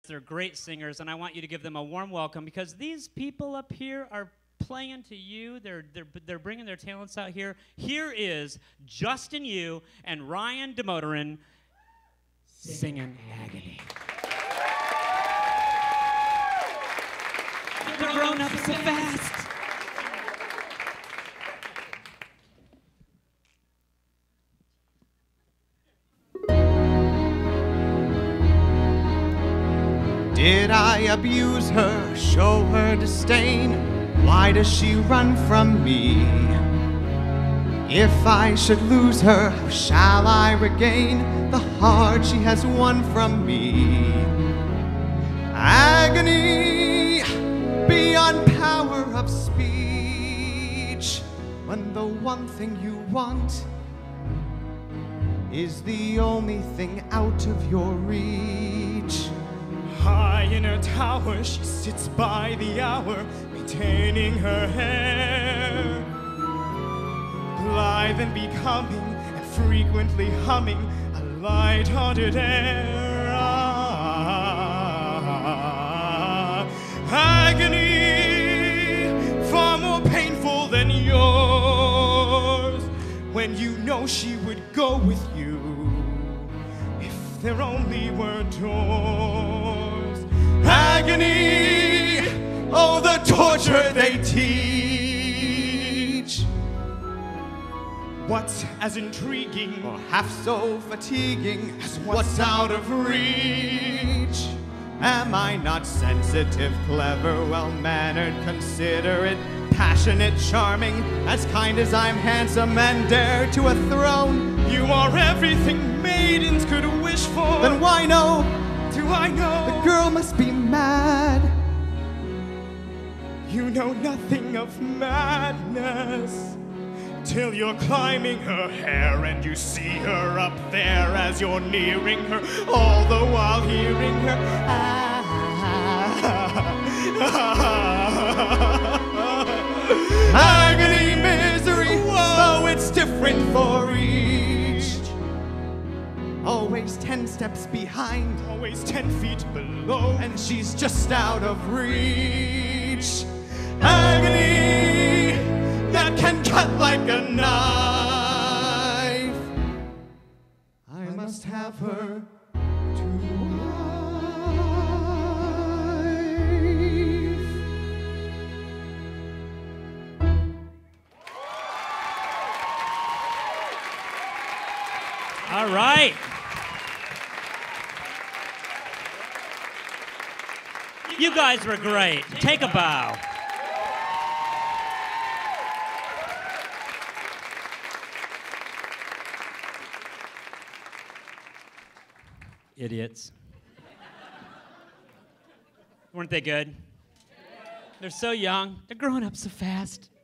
They're great singers, and I want you to give them a warm welcome because these people up here are playing to you. They're bringing their talents out here. Here is Justin Yu and Ryan Damodaran singing Agony. They're grown up so fast. Did I abuse her, show her disdain? Why does she run from me? If I should lose her, how shall I regain the heart she has won from me? Agony beyond power of speech, when the one thing you want is the only thing out of your reach. High in her tower, she sits by the hour, maintaining her hair. Blithe and becoming, and frequently humming a light-hearted air. Agony, far more painful than yours, when you know she would go with you if there only were doors. Agony, oh, the torture they teach. What's as intriguing Or half so fatiguing as what's out of reach? Am I not sensitive, clever, well-mannered, considerate, passionate, charming, as kind as I'm handsome and dare to a throne? You are everything maidens could wish for. Then why no? Do I know? The girl must be mad. You know nothing of madness till you're climbing her hair and you see her up there as you're nearing her, all the while hearing her. Agony, misery, oh, it's different for each. Always 10 steps behind, Always 10 feet below, and she's just out of reach. Agony that can cut like a knife. I must have her to wife. All right. You guys were great. Take a bow. Idiots. Weren't they good? They're so young. They're growing up so fast.